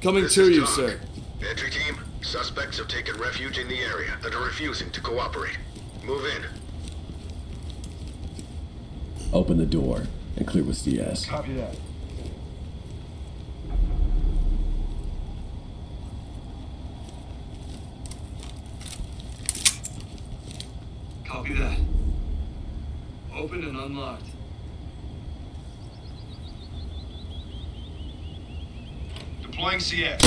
Coming to you, sir. Entry team, suspects have taken refuge in the area and are refusing to cooperate. Move in. Open the door and clear with CS. Copy that. Copy that. Open and unlocked. Deploying CS.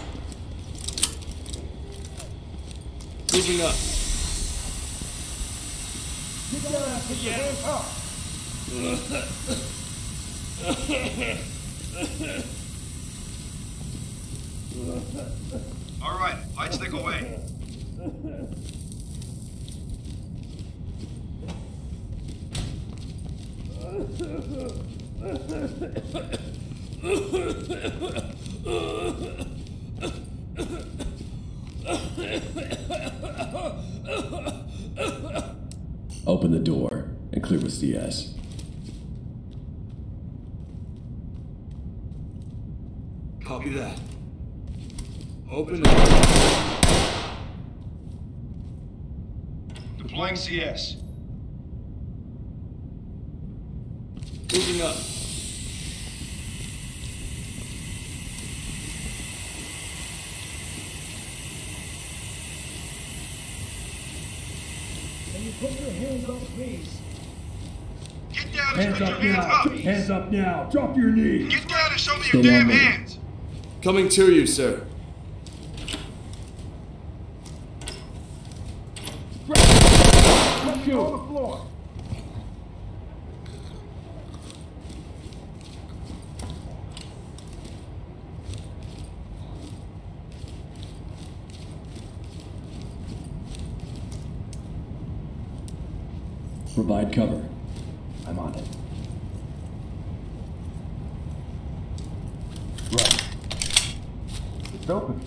Moving up. Get down, put your hands up. All right, light stick away. Open the door and clear with CS. Copy that. Open and... Deploying CS. Moving up. Can you put your hands up, please? Get down and put your hands up. Hands up now. Drop your knees. Get down and show me your damn hands. Coming to you, sir. Shoot. On the floor. Provide cover. I'm on it. Right. It's open.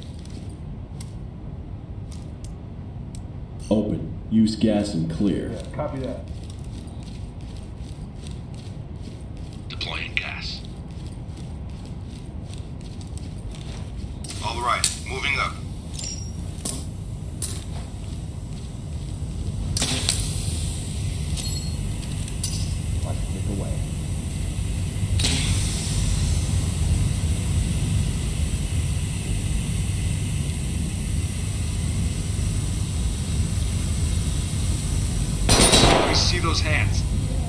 Open. Use gas and clear. Yeah, copy that. Deploying gas. All right, moving up. Let's take away. We see those hands.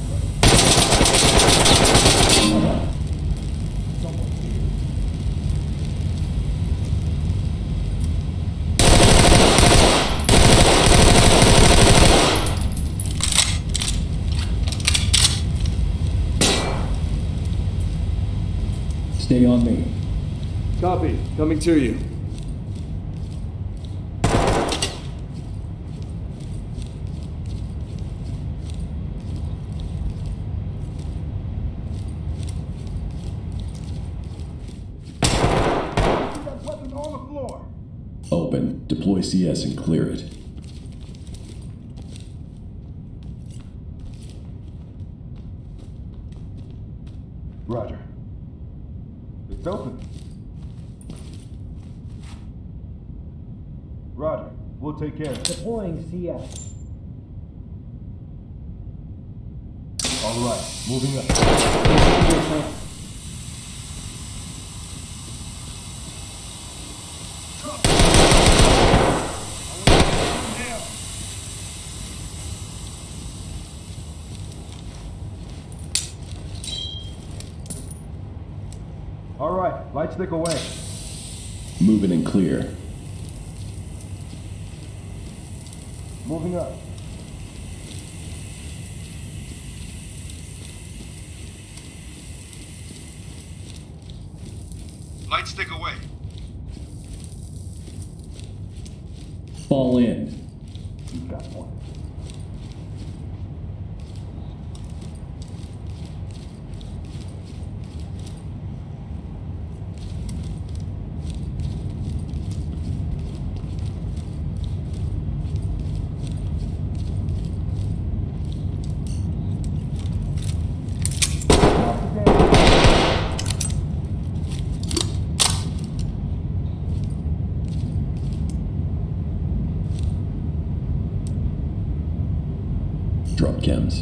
Stay on me. Copy. Coming to you. Weapon on the floor. Open. Deploy CS and clear it. Roger. It's open. Roger. We'll take care of it. Deploying CS. All right. Moving up. All right, light stick away. Moving and clear. Moving up. Light stick away. Fall in. You got one. chems.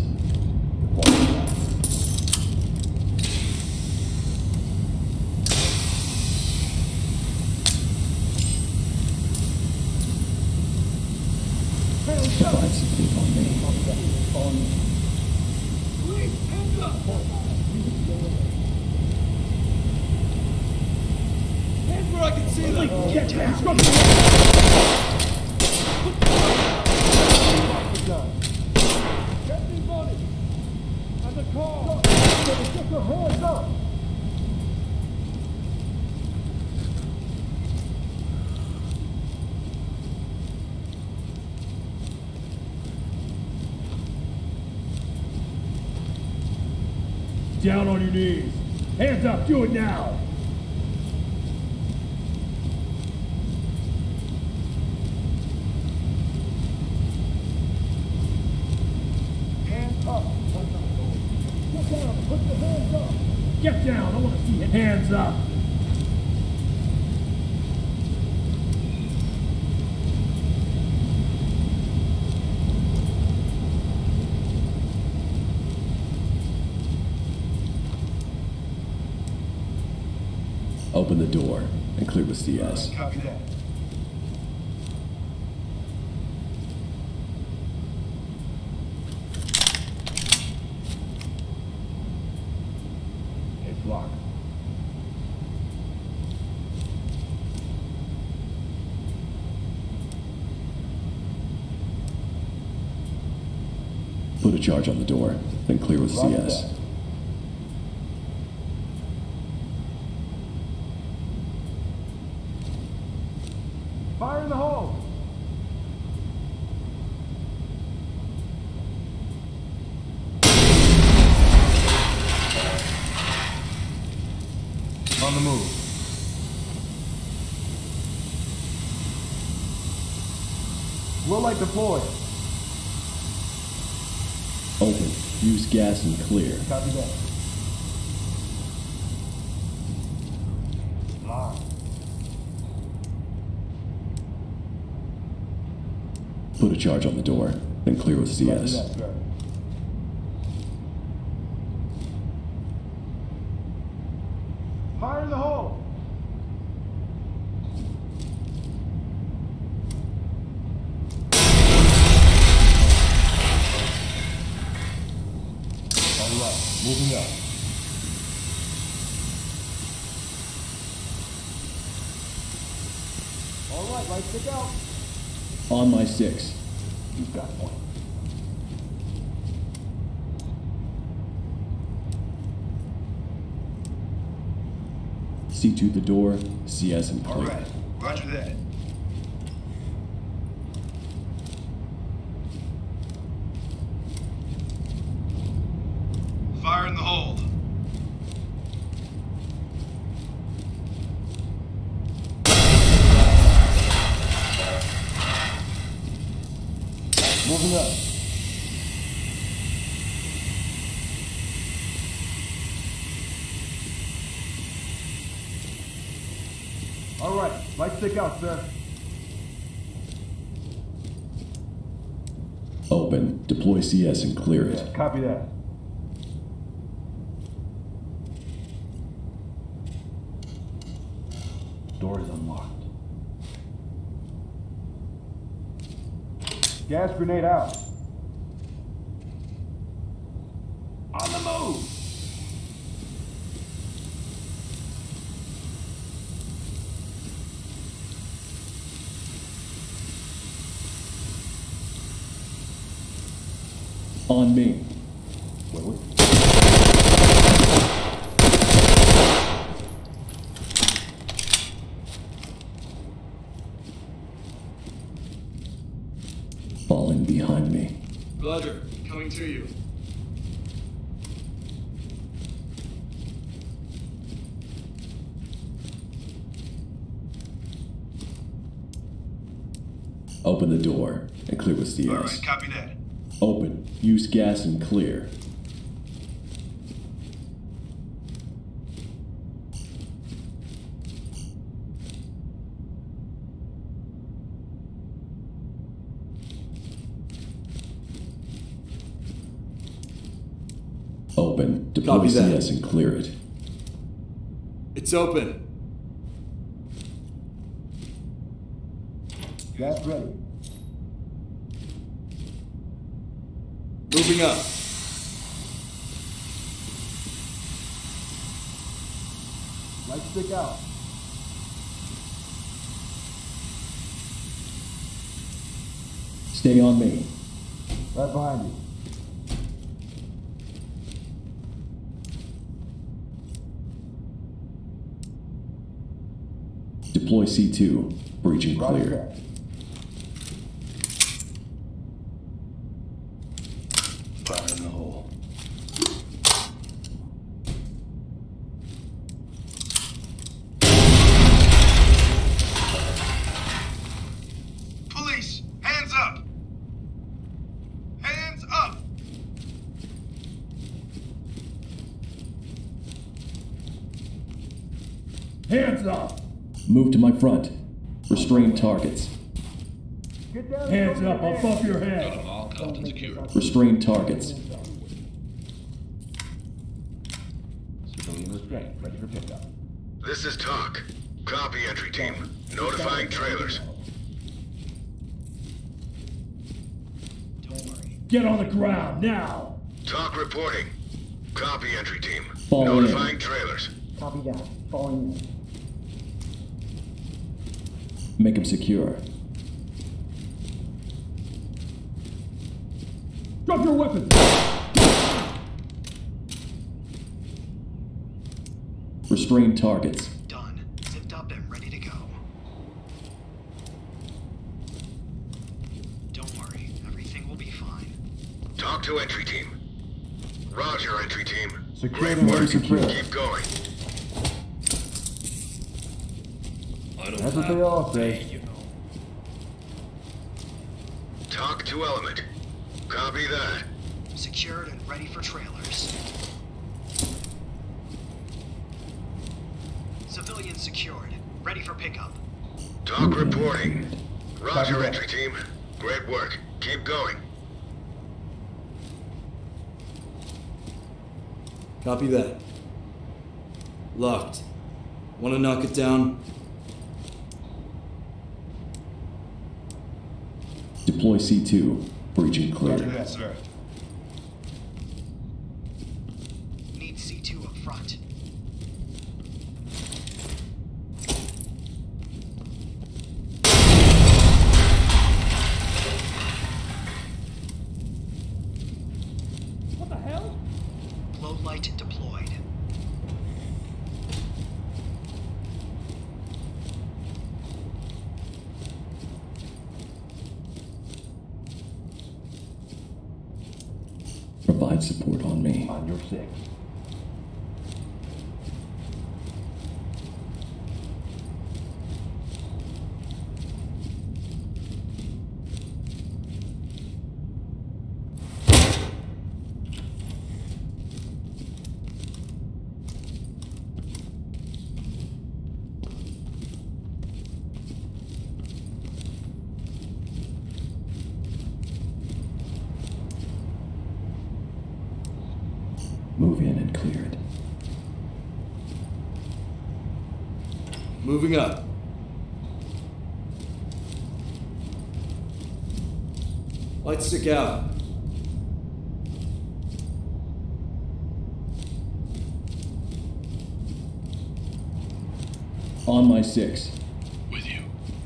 Provide support on me. Hands where I can see them! Get down! Everybody! On the car! Get your hands up! Down on your knees. Hands up, do it now. Hands up. Get down, put your hands up. Get down, I want to see your hands up. Open the door and clear with CS. Copy that. It's locked. Put a charge on the door, then clear with CS. Fire in the hole! On the move. Low light deployed. Open. Use gas and clear. Copy that. Locked. Put a charge on the door, then clear with CS. Copy that, sir. Fire in the hole! All right, moving up. All right, lights stick out. On my 6. You've got one. C2 the door, CS and All clear. right, roger that. Fire in the hole. Moving up. All right, lights stick out, sir. Open. Deploy CS and clear it. Copy that. Door is unlocked. Gas grenade out. On the move! On me. Wait. Falling behind me. Roger, coming to you. Open the door and clear with CS. All right, copy that. Open. Use gas and clear. open. Deploy Copy that. CS and clear it. It's open. Gas ready. Moving up. Light stick out. Stay on me. Right behind you. Deploy C2. Breaching Roger clear. that. Fire in the hole. Police, hands up! Hands up! Hands up! Move to my front. Restrain targets. Get down. Hands up above your head! All cuffed and secured. Restrain targets. Civilian restraint. Ready for pickup. This is TOC. Copy, entry team. Notifying trailers. Get on the ground, now! TOC reporting. Copy, entry team. Fall in. Notifying trailers. Copy that. Falling in. Make him secure. Drop your weapon! Restrain targets. Done. Zipped up and ready to go. Don't worry, everything will be fine. Talk to entry team. Roger, entry team. Secure Great and work. ready to drill. Keep going. I don't That's what have they all to say. pay, you know. Talk to element. Copy that. Secured and ready for trailers. Civilian secured. Ready for pickup. Talk reporting. Roger, Copy that. entry team. Great work. Keep going. Copy that. Locked. Want to knock it down? Deploy C2. Breaching clear. Roger that, sir. Need C2 up front. What the hell? Low light deployed. Provide support on me. On your six. Move in and clear it. Moving up. Light stick out. On my six. With you.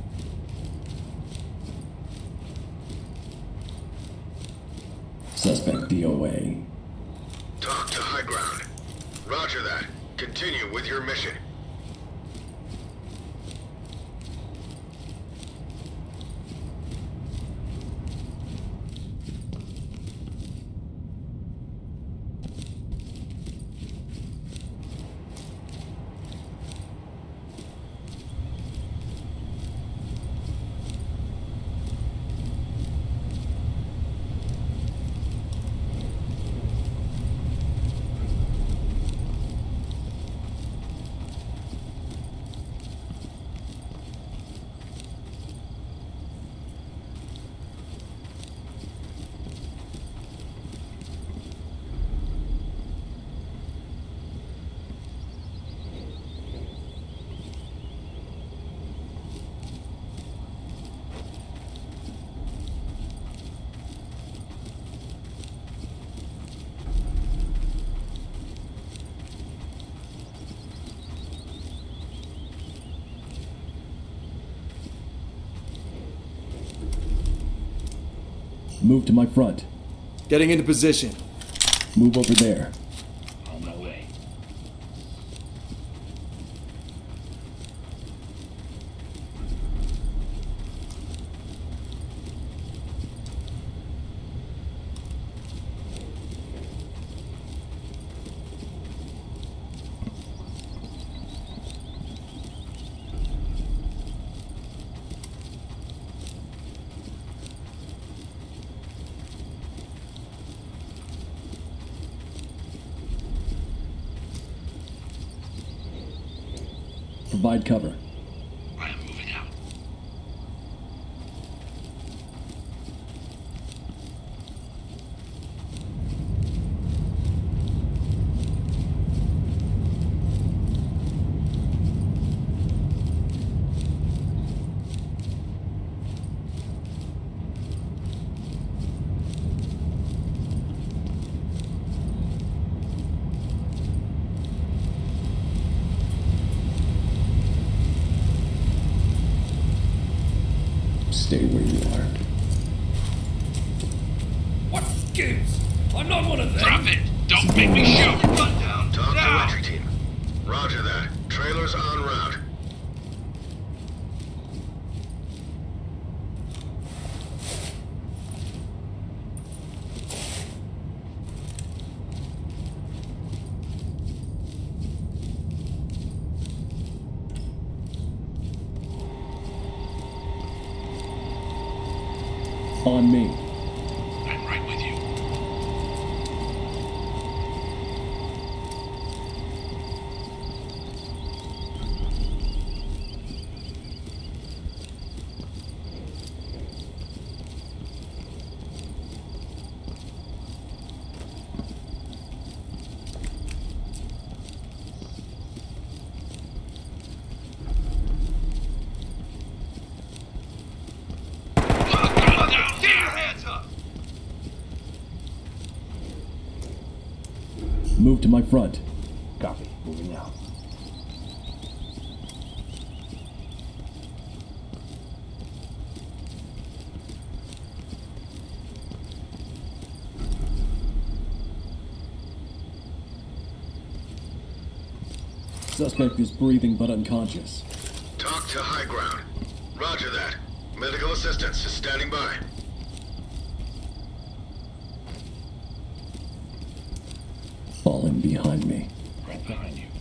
Suspect DOA. Talk to high ground. Roger that. Continue with your mission. Move to my front. Getting into position. Move over there. On my way. Provide cover. I am moving out. Stay where you are. What gives? I'm not one of them. Drop it! Don't make me shoot! Talk to entry team. Roger that. Trailers en route. On me. I'm right with you. Move to my front. Copy. Moving out. Suspect is breathing but unconscious. Talk to high ground. Roger that. Medical assistance is standing by. Falling behind me. Right behind you.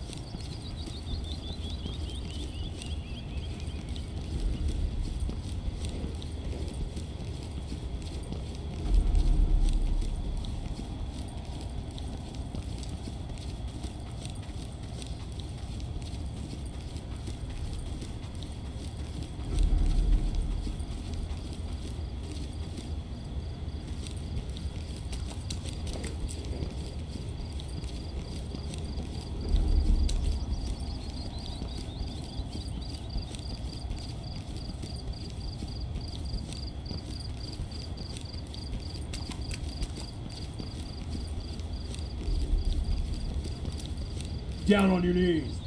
Down on your knees.